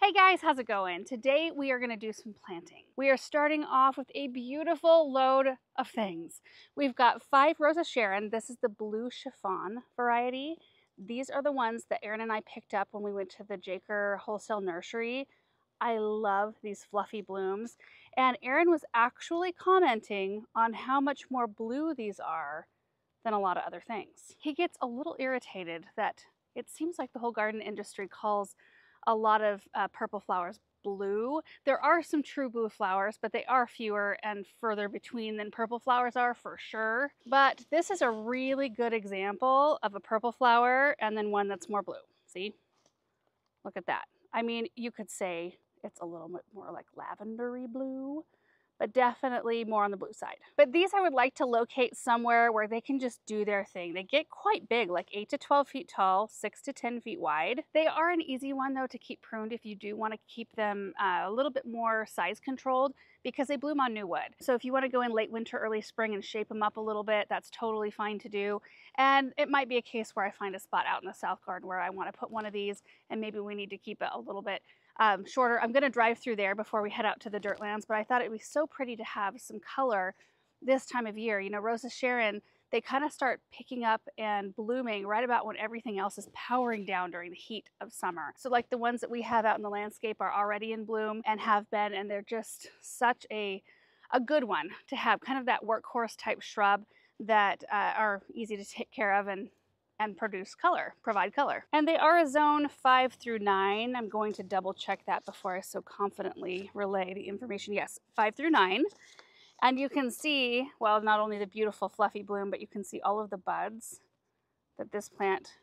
Hey guys, how's it going? Today we are going to do some planting. We are starting off with a beautiful load of things. We've got 5 Rosa Sharon. This is the blue chiffon variety. These are the ones that Erin and I picked up when we went to the Jaker Wholesale Nursery. I love these fluffy blooms. And Erin was actually commenting on how much more blue these are than a lot of other things. He gets a little irritated that it seems like the whole garden industry calls a lot of purple flowers blue. There are some true blue flowers, but they are fewer and further between than purple flowers are for sure. But this is a really good example of a purple flower and then one that's more blue. See? Look at that. I mean, you could say it's a little bit more like lavendery blue, but definitely more on the blue side. But these I would like to locate somewhere where they can just do their thing. They get quite big, like 8 to 12 feet tall, 6 to 10 feet wide. They are an easy one though to keep pruned if you do want to keep them a little bit more size controlled, because they bloom on new wood. So if you want to go in late winter, early spring and shape them up a little bit, that's totally fine to do. And it might be a case where I find a spot out in the south garden where I want to put one of these and maybe we need to keep it a little bit shorter. I'm going to drive through there before we head out to the dirt lands, but I thought it would be so pretty to have some color this time of year. You know, Rosa Sharon, they kind of start picking up and blooming right about when everything else is powering down during the heat of summer. So like the ones that we have out in the landscape are already in bloom and have been, and they're just such a good one to have, kind of that workhorse type shrub that are easy to take care of and produce color, provide color. And they are a zone 5 through 9. I'm going to double check that before I so confidently relay the information. Yes, 5 through 9. And you can see, well, not only the beautiful fluffy bloom, but you can see all of the buds that this plant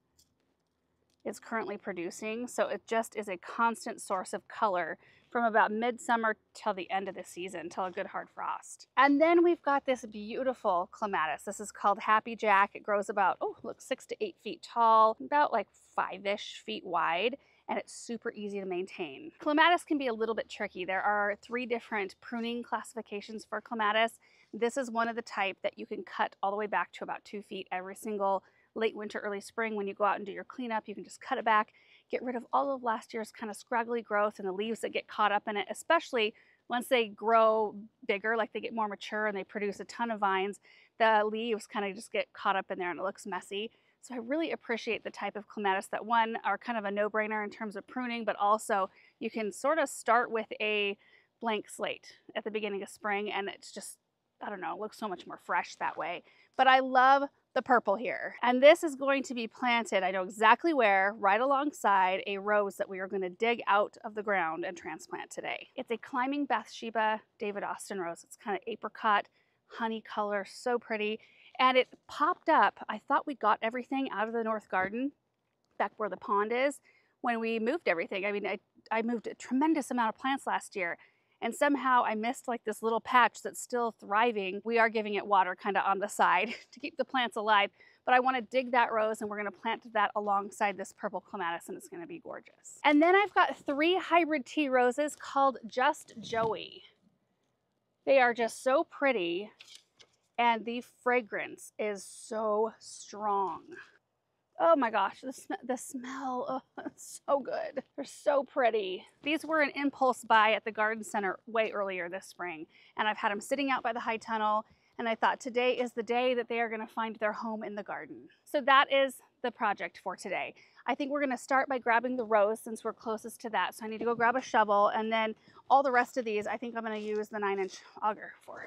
is currently producing. So it just is a constant source of color from about midsummer till the end of the season, till a good hard frost. And then we've got this beautiful clematis. This is called Happy Jack. It grows about, oh, look, 6 to 8 feet tall, about like 5-ish feet wide, and it's super easy to maintain. Clematis can be a little bit tricky. There are 3 different pruning classifications for clematis. This is one of the type that you can cut all the way back to about 2 feet every single late winter, early spring. When you go out and do your cleanup, you can just cut it back, get rid of all of last year's kind of scraggly growth and the leaves that get caught up in it, especially once they grow bigger, like they get more mature and they produce a ton of vines, the leaves kind of just get caught up in there and it looks messy. So I really appreciate the type of clematis that, one, are kind of a no-brainer in terms of pruning, but also you can sort of start with a blank slate at the beginning of spring and it's just, I don't know, it looks so much more fresh that way. But I love the purple here. And this is going to be planted, I know exactly where, right alongside a rose that we are going to dig out of the ground and transplant today. It's a climbing Bathsheba David Austin rose. It's kind of apricot, honey color, so pretty. And it popped up. I thought we got everything out of the north garden, back where the pond is, when we moved everything. I mean, I moved a tremendous amount of plants last year. And somehow I missed like this little patch that's still thriving. We are giving it water kind of on the side to keep the plants alive. But I want to dig that rose and we're going to plant that alongside this purple clematis and it's going to be gorgeous. And then I've got 3 hybrid tea roses called Just Joey. They are just so pretty and the fragrance is so strong. Oh my gosh, the smell, oh, it's so good. They're so pretty. These were an impulse buy at the garden center way earlier this spring, and I've had them sitting out by the high tunnel, and I thought today is the day that they are gonna find their home in the garden. So that is the project for today. I think we're gonna start by grabbing the rose since we're closest to that, so I need to go grab a shovel, and then all the rest of these, I think I'm gonna use the 9-inch auger for.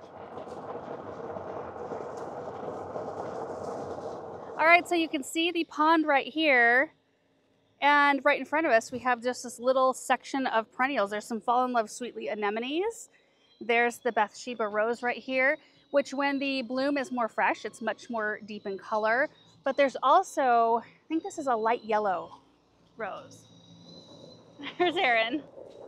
All right, so you can see the pond right here, and right in front of us we have just this little section of perennials. There's some Fall in Love Sweetly anemones. There's the Bathsheba rose right here, which when the bloom is more fresh, it's much more deep in color. But there's also, I think this is a light yellow rose. There's Erin.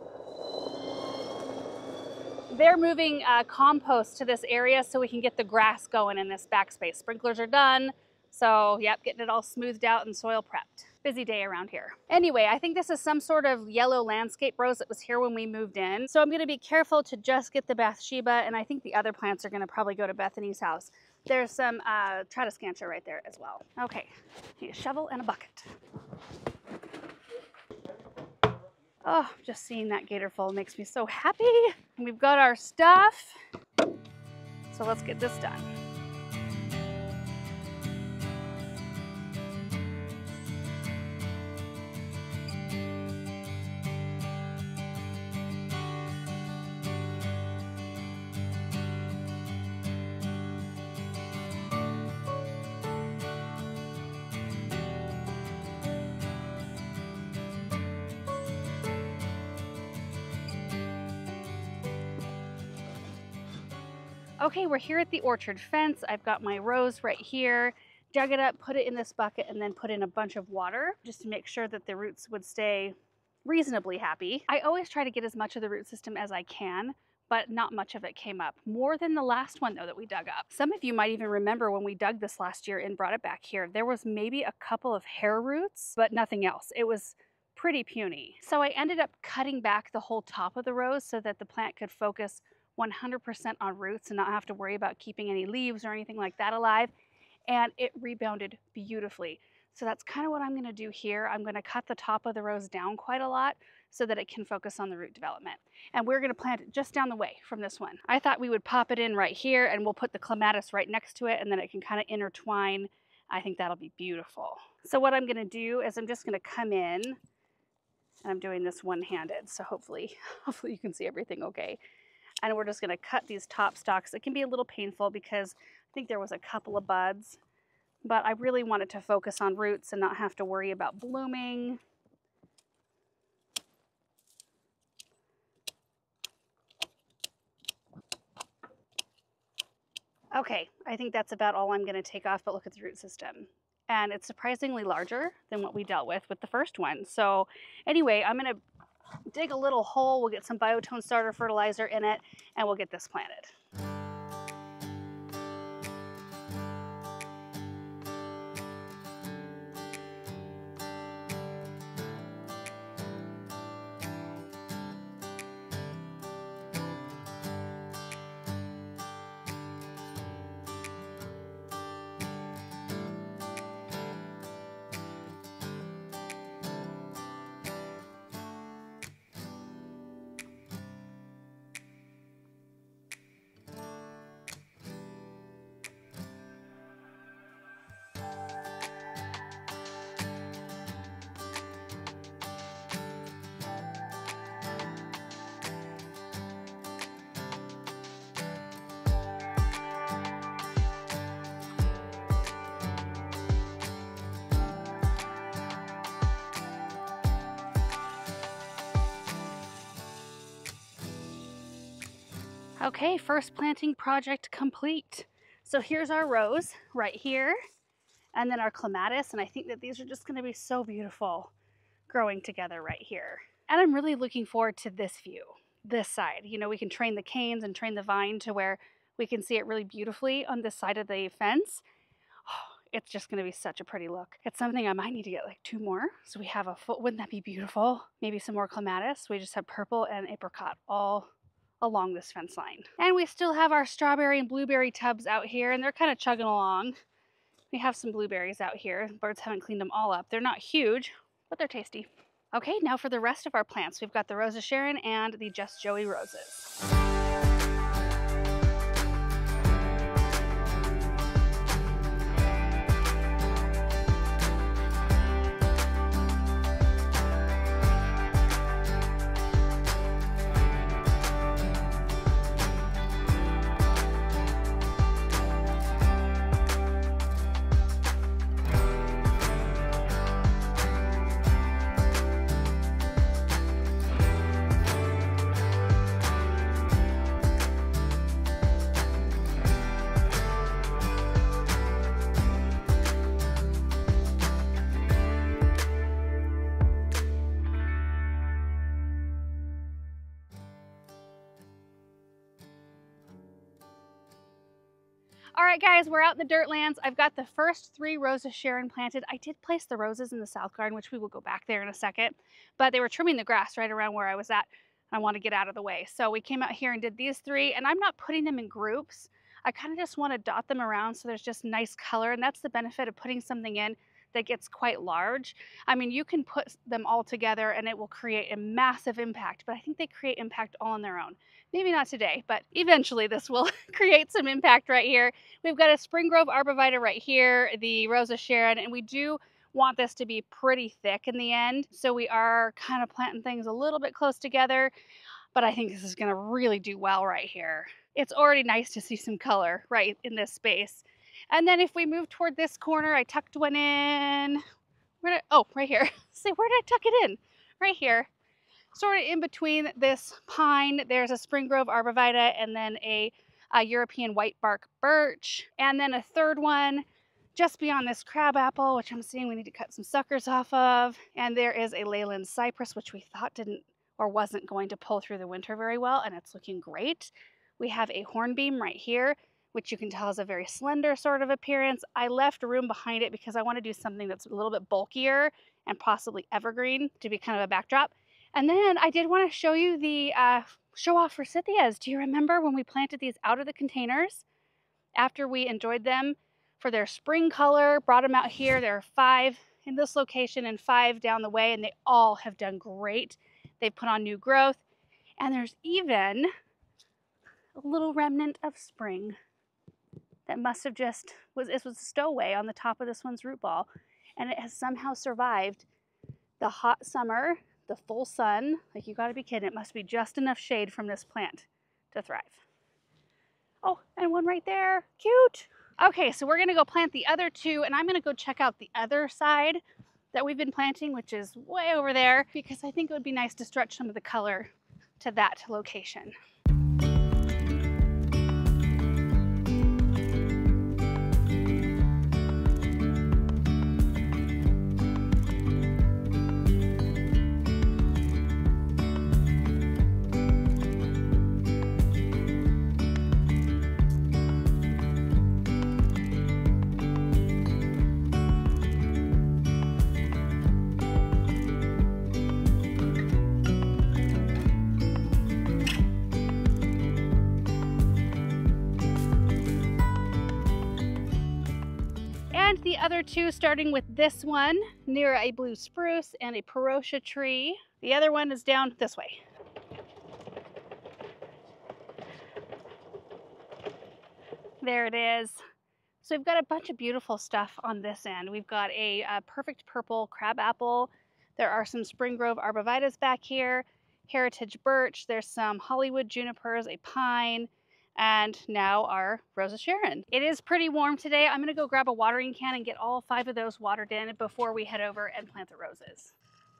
They're moving compost to this area so we can get the grass going in this backspace. Sprinklers are done. So, yep, getting it all smoothed out and soil prepped. Busy day around here. Anyway, I think this is some sort of yellow landscape rose that was here when we moved in. So I'm going to be careful to just get the Bathsheba, and I think the other plants are going to probably go to Bethany's house. There's some Tradescantia right there as well. Okay, need a shovel and a bucket. Oh, just seeing that gatorful makes me so happy. And we've got our stuff. So let's get this done. Okay, we're here at the orchard fence. I've got my rose right here. Dug it up, put it in this bucket, and then put in a bunch of water just to make sure that the roots would stay reasonably happy. I always try to get as much of the root system as I can, but not much of it came up. More than the last one though that we dug up. Some of you might even remember when we dug this last year and brought it back here, there was maybe a couple of hair roots, but nothing else. It was pretty puny. So I ended up cutting back the whole top of the rose so that the plant could focus 100% on roots and not have to worry about keeping any leaves or anything like that alive. And it rebounded beautifully. So that's kind of what I'm going to do here. I'm going to cut the top of the rose down quite a lot so that it can focus on the root development. And we're going to plant it just down the way from this one. I thought we would pop it in right here and we'll put the clematis right next to it and then it can kind of intertwine. I think that'll be beautiful. So what I'm going to do is I'm just going to come in, and I'm doing this one-handed, so hopefully you can see everything okay. And we're just going to cut these top stalks. It can be a little painful because I think there was a couple of buds, but I really wanted to focus on roots and not have to worry about blooming. Okay, I think that's about all I'm going to take off, but look at the root system. And it's surprisingly larger than what we dealt with the first one. So anyway, I'm going to dig a little hole, we'll get some Biotone starter fertilizer in it, and we'll get this planted. Okay, first planting project complete. So here's our rose right here, and then our clematis, and I think that these are just going to be so beautiful growing together right here. And I'm really looking forward to this view, this side. You know, we can train the canes and train the vine to where we can see it really beautifully on this side of the fence. Oh, it's just going to be such a pretty look. It's something I might need to get like 2 more. So we have a full, wouldn't that be beautiful? Maybe some more clematis. We just have purple and apricot all along this fence line. And we still have our strawberry and blueberry tubs out here, and they're kind of chugging along. We have some blueberries out here. Birds haven't cleaned them all up. They're not huge, but they're tasty. Okay, now for the rest of our plants. We've got the Rosa Sharon and the Just Joey roses. All right, guys, we're out in the dirt lands. I've got the first 3 Rosa Sharon planted. I did place the roses in the south garden, which we will go back there in a second, but they were trimming the grass right around where I was at. I want to get out of the way. So we came out here and did these 3, and I'm not putting them in groups. I kind of just want to dot them around so there's just nice color, and that's the benefit of putting something in that gets quite large. I mean, you can put them all together and it will create a massive impact, but I think they create impact all on their own. Maybe not today, but eventually this will create some impact right here. We've got a Spring Grove arborvitae right here, the Rosa Sharon, and we do want this to be pretty thick in the end. So we are kind of planting things a little bit close together, but I think this is going to really do well right here. It's already nice to see some color right in this space. And then if we move toward this corner, I tucked one in. Oh, right here. See, where did I tuck it in? Right here. Sort of in between this pine, there's a Spring Grove arborvitae and then a European white bark birch. And then a third one just beyond this crabapple, which I'm seeing we need to cut some suckers off of. And there is a Leyland cypress, which we thought didn't or wasn't going to pull through the winter very well, and it's looking great. We have a hornbeam right here, which you can tell is a very slender sort of appearance. I left room behind it because I want to do something that's a little bit bulkier and possibly evergreen to be kind of a backdrop. And then I did want to show you the show-off forsythias. Do you remember when we planted these out of the containers after we enjoyed them for their spring color, brought them out here? There are 5 in this location and 5 down the way, and they all have done great. They've put on new growth, and there's even a little remnant of spring that must have just it was a stowaway on the top of this one's root ball, and it has somehow survived the hot summer, the full sun. Like, you gotta be kidding. It must be just enough shade from this plant to thrive. Oh, and one right there. Cute. Okay, so we're gonna go plant the other 2, and I'm gonna go check out the other side that we've been planting, which is way over there, because I think it would be nice to stretch some of the color to that location. And the other 2, starting with this one near a blue spruce and a Parotia tree. The other one is down this way. There it is. So we've got a bunch of beautiful stuff on this end. We've got a perfect purple crabapple. There are some Spring Grove arborvitaes back here, heritage birch. There's some Hollywood junipers, a pine, and now our Rosa Sharon. It is pretty warm today. I'm gonna go grab a watering can and get all 5 of those watered in before we head over and plant the roses.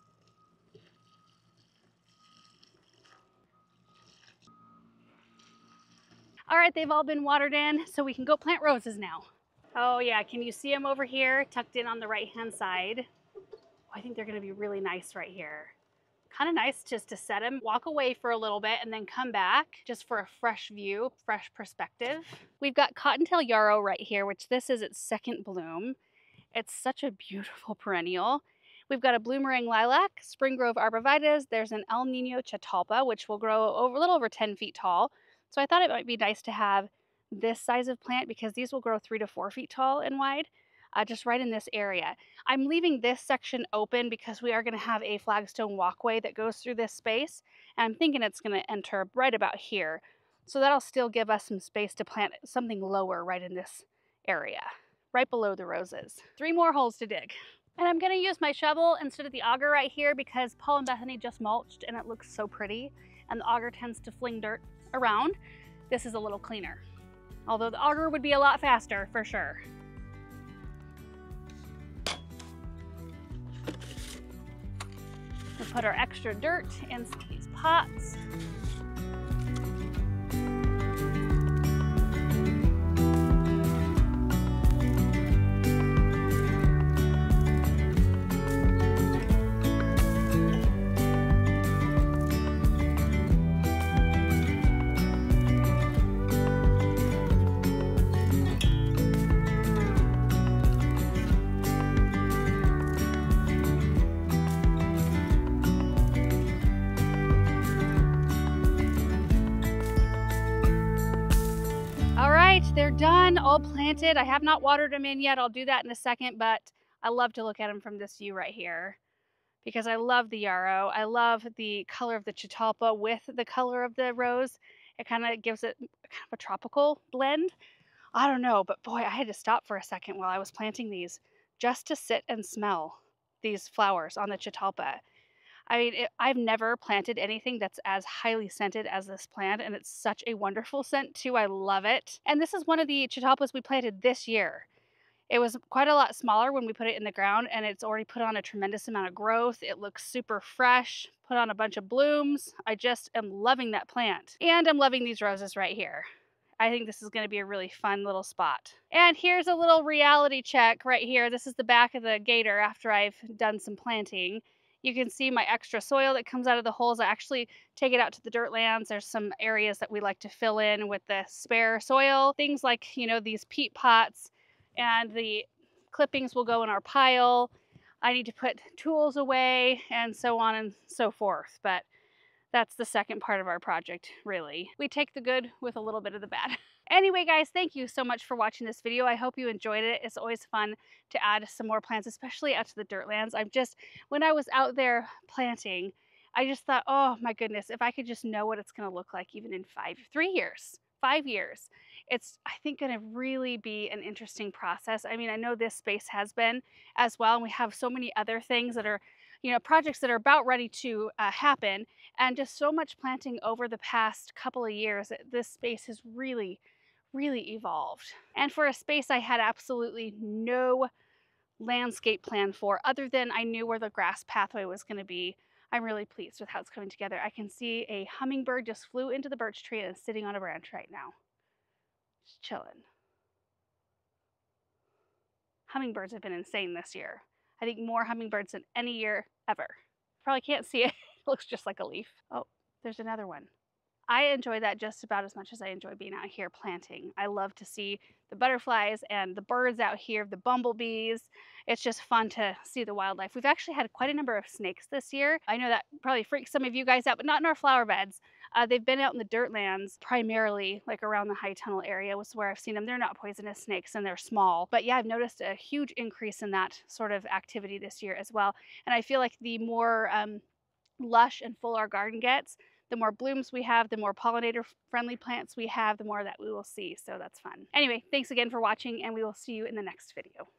All right, they've all been watered in, so we can go plant roses now. Oh yeah, can you see them over here, tucked in on the right-hand side? Oh, I think they're gonna be really nice right here. Kind of nice just to set them, walk away for a little bit, and then come back just for a fresh view, fresh perspective. We've got Cottontail yarrow right here, which this is its 2nd bloom. It's such a beautiful perennial. We've got a blue-meringue lilac, Spring Grove arborvitaes. There's an El Nino catalpa, which will grow a little over 10 feet tall. So I thought it might be nice to have this size of plant because these will grow 3 to 4 feet tall and wide. Just right in this area. I'm leaving this section open because we are going to have a flagstone walkway that goes through this space, and I'm thinking it's going to enter right about here. So that'll still give us some space to plant something lower right in this area, right below the roses. 3 more holes to dig. And I'm going to use my shovel instead of the auger right here because Paul and Bethany just mulched and it looks so pretty, and the auger tends to fling dirt around. This is a little cleaner, although the auger would be a lot faster for sure. We'll put our extra dirt in these pots. They're done, all planted. I have not watered them in yet. I'll do that in a second, but I love to look at them from this view right here because I love the yarrow. I love the color of the Catalpa with the color of the rose. It kind of gives it kind of a tropical blend. I don't know, but boy, I had to stop for a second while I was planting these just to sit and smell these flowers on the Catalpa. I mean, I've never planted anything that's as highly scented as this plant, and it's such a wonderful scent too. I love it. And this is one of the Catalpas we planted this year. It was quite a lot smaller when we put it in the ground, and it's already put on a tremendous amount of growth. It looks super fresh, put on a bunch of blooms. I just am loving that plant. And I'm loving these roses right here. I think this is going to be a really fun little spot. And here's a little reality check right here. This is the back of the gator after I've done some planting. You can see my extra soil that comes out of the holes. I actually take it out to the dirt lands. There's some areas that we like to fill in with the spare soil. Things like, you know, these peat pots, and the clippings will go in our pile. I need to put tools away and so on and so forth. But that's the second part of our project, really. We take the good with a little bit of the bad. Anyway, guys, thank you so much for watching this video. I hope you enjoyed it. It's always fun to add some more plants, especially out to the dirt lands. When I was out there planting, I just thought, oh my goodness, if I could just know what it's gonna look like even in 5 years. It's, I think, gonna really be an interesting process. I mean, I know this space has been as well, and we have so many other things that are, you know, projects that are about ready to happen, and just so much planting over the past couple of years. This space has really evolved. And for a space I had absolutely no landscape plan for, other than I knew where the grass pathway was going to be, I'm really pleased with how it's coming together. I can see a hummingbird just flew into the birch tree and is sitting on a branch right now. Just chilling. Hummingbirds have been insane this year. I think more hummingbirds than any year ever. Probably can't see it. It looks just like a leaf. Oh, there's another one. I enjoy that just about as much as I enjoy being out here planting. I love to see the butterflies and the birds out here, the bumblebees. It's just fun to see the wildlife. We've actually had quite a number of snakes this year. I know that probably freaks some of you guys out, but not in our flower beds. They've been out in the dirt lands, primarily like around the high tunnel area was where I've seen them. They're not poisonous snakes and they're small. But yeah, I've noticed a huge increase in that sort of activity this year as well. And I feel like the more lush and full our garden gets, the more blooms we have, the more pollinator-friendly plants we have, the more that we will see. So that's fun. Anyway, thanks again for watching, and we will see you in the next video.